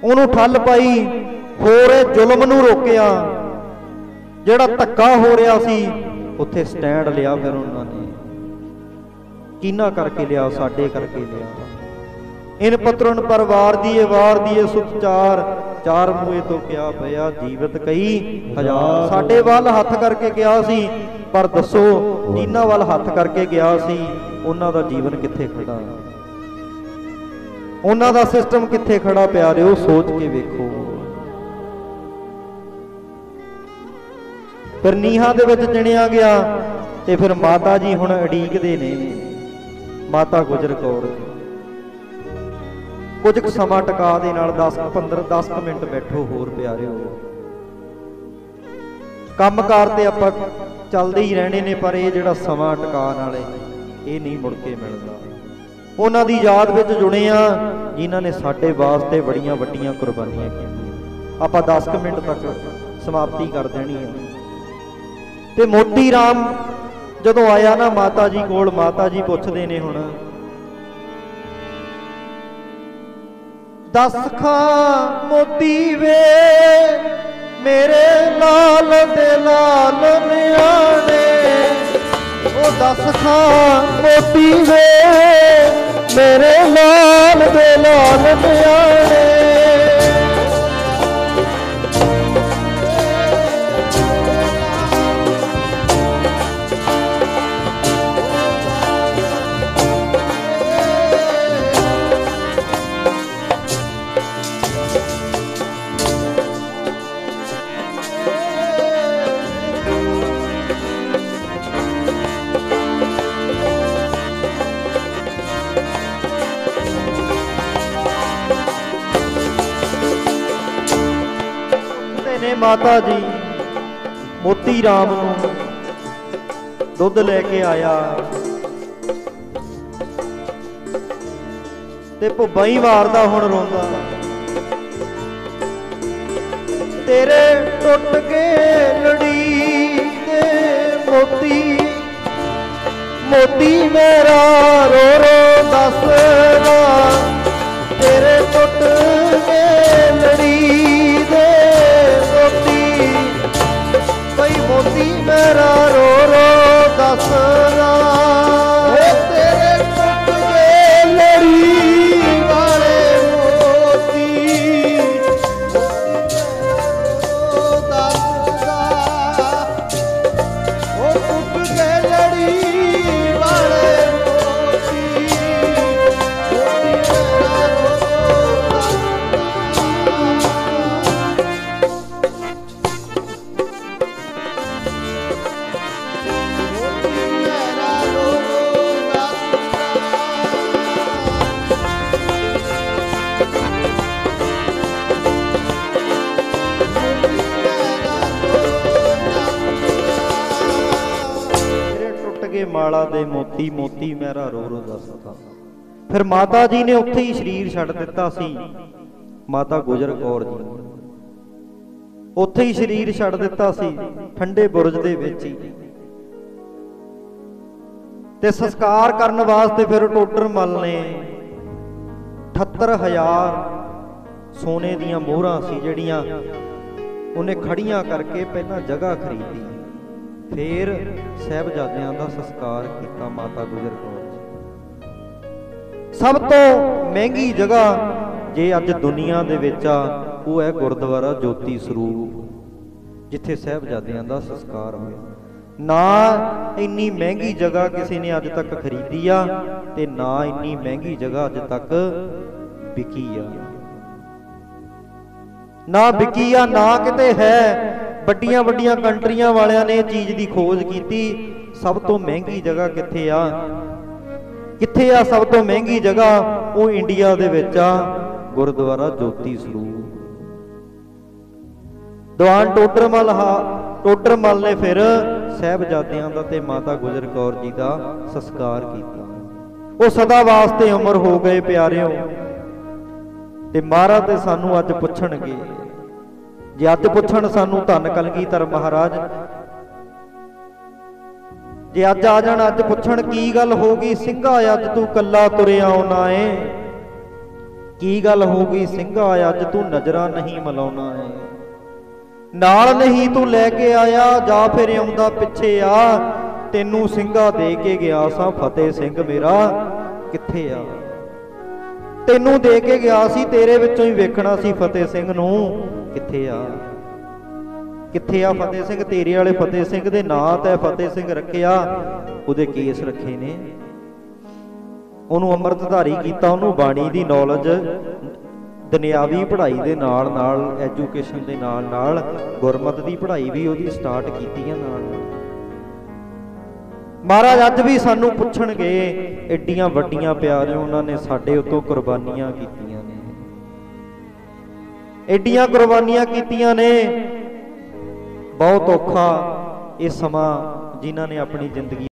ਉਹਨੂੰ ਠੱਲ ਪਾਈ, ਹੋਰ ਇਹ ਜ਼ੁਲਮ ਨੂੰ ਰੋਕਿਆ, ਜਿਹੜਾ ਧੱਕਾ ਹੋ ਰਿਹਾ ਸੀ ਉੱਥੇ ਸਟੈਂਡ ਲਿਆ। ਫਿਰ ਉਹਨਾਂ ਨੇ ਕਿਹਨਾਂ ਕਰਕੇ ਲਿਆ? ਸਾਡੇ ਕਰਕੇ ਲਿਆ। ਇਨ ਪਤਰਨ ਪਰਿਵਾਰ ਦੀਏ ਵਾਰ ਦੀਏ ਸੁਖਚਾਰ, ਚਾਰ ਮੂਏ ਤੋਂ ਕਿਹਾ ਪਿਆ ਜੀਵਤ ਕਈ ਹਜ਼ਾਰ। ਸਾਡੇ ਵੱਲ ਹੱਥ ਕਰਕੇ ਗਿਆ ਸੀ, ਪਰ ਦੱਸੋ ਜਿਨ੍ਹਾਂ ਵੱਲ ਹੱਥ ਕਰਕੇ ਗਿਆ ਸੀ ਉਹਨਾਂ ਦਾ ਜੀਵਨ ਕਿੱਥੇ ਖੜਾ, ਉਹਨਾਂ ਦਾ ਸਿਸਟਮ ਕਿੱਥੇ ਖੜਾ? ਪਿਆਰਿਓ ਸੋਚ ਕੇ ਵੇਖੋ। ਫਿਰ ਨੀਹਾਂ ਦੇ ਵਿੱਚ ਚਿਣਿਆ ਗਿਆ ਤੇ ਫਿਰ ਮਾਤਾ ਜੀ ਹੁਣ ਉਡੀਕਦੇ ਨੇ, ਮਾਤਾ ਗੁਜਰ ਕੌਰ ਜੀ। ਕੁਝ ਕੁ ਸਮਾਂ ਟਿਕਾ ਦੇ ਨਾਲ 10 ਮਿੰਟ ਬੈਠੋ ਹੋਰ ਪਿਆਰਿਓ। ਕੰਮਕਾਰ ਤੇ ਆਪਾਂ ਚੱਲਦੇ ਹੀ ਰਹਿਣੇ ਨੇ, ਪਰ ਇਹ ਜਿਹੜਾ ਸਮਾਂ ਟਿਕਾਣ ਵਾਲੇ ਇਹ ਨਹੀਂ ਮੁੜ ਕੇ ਮਿਲਦਾ। ਉਹਨਾਂ ਦੀ ਯਾਦ ਵਿੱਚ ਜੁੜੇ ਆ ਜਿਨ੍ਹਾਂ ਨੇ ਸਾਡੇ ਵਾਸਤੇ ਬੜੀਆਂ ਵੱਡੀਆਂ ਕੁਰਬਾਨੀਆਂ ਕੀਤੀਆਂ। ਆਪਾਂ 10 ਮਿੰਟ ਤੱਕ ਸਮਾਪਤੀ ਕਰ ਦੇਣੀ ਹੈ। ਤੇ ਮੋਤੀ ਰਾਮ ਜਦੋਂ ਆਇਆ ਨਾ ਮਾਤਾ ਜੀ ਕੋਲ, ਮਾਤਾ ਜੀ ਪੁੱਛਦੇ ਨੇ ਹੁਣ ਦੱਸ ਖਾਂ ਮੋਤੀ ਵੇ ਮੇਰੇ ਲਾਲ ਦੇ ਲਾਲ ਨਿਆਣੇ, ਉਹ ਦੱਸ ਖਾਂ ਮੋਤੀ ਵੇ ਮੇਰੇ ਲਾਲ ਦੇ ਲਾਲ ਨਿਆਣੇ। ਮਾਤਾ ਜੀ ਮੋਤੀ ਰਾਮ ਨੂੰ ਦੁੱਧ ਲੈ ਕੇ ਆਇਆ ਤੇ ਭੁੱਬਾ ਹੀ ਮਾਰਦਾ ਹੁਣ ਰੋਂਦਾ, ਤੇਰੇ ਟੁੱਟ ਕੇ ਲੜੀ ਤੇ ਮੋਤੀ, ਮੋਤੀ ਮੇਰਾ ਰੋ ਰੋ ਦੱਸਦਾ, ਤੇਰੇ ਟੁੱਟ ਕੇ ਲੜੀ ਮੋਤੀ ਮੇਰਾ ਰੋ ਰੋ ਦੱਸਦਾ, ਤੇਰੇ ਟੁੱਟ ਕੇ ਲੜੀ ਵਾਲੇ ਮੋਤੀ, ਰੋ ਦੱਸਦਾ, ਉਹ ਟੁੱਟ ਕੇ ਲੜੀ ਵਾਲੇ ਮੋਤੀ, ਮੋਤੀ ਮੇਰਾ ਰੋ ਰੋ ਮਾਲਾ ਦੇ ਮੋਤੀ, ਮੋਤੀ ਮੇਰਾ ਰੋ ਰੋ ਦੱਸਦਾ। ਫਿਰ ਮਾਤਾ ਜੀ ਨੇ ਉੱਥੇ ਹੀ ਸਰੀਰ ਛੱਡ ਦਿੱਤਾ ਸੀ, ਮਾਤਾ ਗੁਜਰ ਕੌਰ ਜੀ ਉੱਥੇ ਹੀ ਸਰੀਰ ਛੱਡ ਦਿੱਤਾ ਸੀ ਠੰਡੇ ਬੁਰਜ ਦੇ ਵਿੱਚ ਹੀ। ਤੇ ਸੰਸਕਾਰ ਕਰਨ ਵਾਸਤੇ ਫਿਰ ਟੋਡਰ ਮੱਲ ਨੇ 78000 ਸੋਨੇ ਦੀਆਂ ਮੋਹਰਾਂ ਸੀ ਜਿਹੜੀਆਂ ਉਹਨੇ ਖੜੀਆਂ ਕਰਕੇ ਪਹਿਲਾਂ ਜਗ੍ਹਾ ਖਰੀਦੀ, ਫਿਰ ਸਾਹਿਬਜ਼ਾਦਿਆਂ ਦਾ ਸੰਸਕਾਰ ਕੀਤਾ ਮਾਤਾ ਗੁਜਰ ਕੌਰ ਜੀ। ਸਭ ਤੋਂ ਮਹਿੰਗੀ ਜਗ੍ਹਾ ਜੇ ਅੱਜ ਦੁਨੀਆ ਦੇ ਵਿੱਚ ਆ ਉਹ ਹੈ ਗੁਰਦੁਆਰਾ ਜੋਤੀ ਸਰੂਪ, ਜਿੱਥੇ ਸਾਹਿਬਜ਼ਾਦਿਆਂ ਦਾ ਸੰਸਕਾਰ ਹੋਇਆ। ਨਾ ਇੰਨੀ ਮਹਿੰਗੀ ਜਗ੍ਹਾ ਕਿਸੇ ਨੇ ਅੱਜ ਤੱਕ ਖਰੀਦੀ ਆ ਤੇ ਨਾ ਇੰਨੀ ਮਹਿੰਗੀ ਜਗ੍ਹਾ ਅੱਜ ਤੱਕ ਵਿਕੀ ਆ, ਨਾ ਵਿਕੀ ਆ, ਨਾ ਕਿਤੇ ਹੈ। ਵੱਡੀਆਂ ਵੱਡੀਆਂ ਕੰਟਰੀਆਂ ਵਾਲਿਆਂ ਨੇ ਇਹ ਚੀਜ਼ ਦੀ ਖੋਜ ਕੀਤੀ, ਸਭ ਤੋਂ ਮਹਿੰਗੀ ਜਗ੍ਹਾ ਕਿੱਥੇ ਆ, ਕਿੱਥੇ ਆ ਸਭ ਤੋਂ ਮਹਿੰਗੀ ਜਗ੍ਹਾ? ਉਹ ਇੰਡੀਆ ਦੇ ਵਿੱਚ ਆ, ਗੁਰਦੁਆਰਾ ਜੋਤੀ ਸਰੂਪ। ਦੀਵਾਨ ਟੋਡਰ ਮੱਲ ਨੇ ਫਿਰ ਸਾਹਿਬਜ਼ਾਦਿਆਂ ਦਾ ਤੇ ਮਾਤਾ ਗੁਜਰ ਕੌਰ ਜੀ ਦਾ ਸੰਸਕਾਰ ਕੀਤਾ। ਉਹ ਸਦਾ ਵਾਸਤੇ ਅਮਰ ਹੋ ਗਏ ਪਿਆਰਿਓ। ਤੇ ਮਹਾਰਾਜ ਤੇ ਸਾਨੂੰ ਅੱਜ ਪੁੱਛਣਗੇ, ਜੇ ਅੱਜ ਪੁੱਛਣ ਸਾਨੂੰ ਧੰਨ ਕਲਗੀਧਰ ਮਹਾਰਾਜ, ਜੇ ਅੱਜ ਆ ਜਾਣ ਅੱਜ ਪੁੱਛਣ ਕੀ ਗੱਲ ਹੋ ਗਈ ਸਿੰਘਾ ਅੱਜ ਤੂੰ ਕੱਲਾ ਤੁਰਿਆ ਆਉਣਾ ਏ, ਕੀ ਗੱਲ ਹੋ ਗਈ ਸਿੰਘਾ ਅੱਜ ਤੂੰ ਨਜ਼ਰਾਂ ਨਹੀਂ ਮਿਲਾਉਣਾ ਏ, ਨਾਲ ਨਹੀਂ ਤੂੰ ਲੈ ਕੇ ਆਇਆ ਜਾਂ ਫਿਰ ਆਉਂਦਾ ਪਿੱਛੇ ਆ, ਤੈਨੂੰ ਸਿੰਘਾ ਦੇ ਕੇ ਗਿਆ ਸਾਂ ਫਤਿਹ ਸਿੰਘ ਮੇਰਾ ਕਿੱਥੇ ਆ। ਤੈਨੂੰ ਦੇ ਕੇ ਗਿਆ ਸੀ, ਤੇਰੇ ਵਿੱਚੋਂ ਹੀ ਵੇਖਣਾ ਸੀ ਫਤਿਹ ਸਿੰਘ ਨੂੰ ਕਿੱਥੇ ਆ। ਕਿੱਥੇ ਆ ਫਤਿਹ ਸਿੰਘ? ਤੇਰੇ ਵਾਲੇ ਫਤਿਹ ਸਿੰਘ ਦੇ ਨਾਂ ਤੇ ਫਤਿਹ ਸਿੰਘ ਰੱਖਿਆ, ਉਹਦੇ ਕੇਸ ਰੱਖੇ ਨੇ, ਉਹਨੂੰ ਅੰਮ੍ਰਿਤਧਾਰੀ ਕੀਤਾ, ਉਹਨੂੰ ਬਾਣੀ ਦੀ ਨੌਲੇਜ ਦੁਨਿਆਵੀ ਪੜ੍ਹਾਈ ਦੇ ਨਾਲ ਨਾਲ ਐਜੂਕੇਸ਼ਨ ਦੇ ਨਾਲ ਨਾਲ ਗੁਰਮਤ ਦੀ ਪੜ੍ਹਾਈ ਵੀ ਉਹਦੀ ਸਟਾਰਟ ਕੀਤੀ ਆ ਨਾਲ। ਮਹਾਰਾਜ ਅੱਜ ਵੀ ਸਾਨੂੰ ਪੁੱਛਣਗੇ, ਐਡੀਆਂ ਵੱਡੀਆਂ ਪਿਆਰੇ ਉਹਨਾਂ ਨੇ ਸਾਡੇ ਉੱਤੋਂ ਕੁਰਬਾਨੀਆਂ ਕੀਤੀਆਂ ਨੇ, ਐਡੀਆਂ ਕੁਰਬਾਨੀਆਂ ਕੀਤੀਆਂ ਨੇ। ਬਹੁਤ ਔਖਾ ਇਹ ਸਮਾਂ ਜਿਨ੍ਹਾਂ ਨੇ ਆਪਣੀ ਜ਼ਿੰਦਗੀ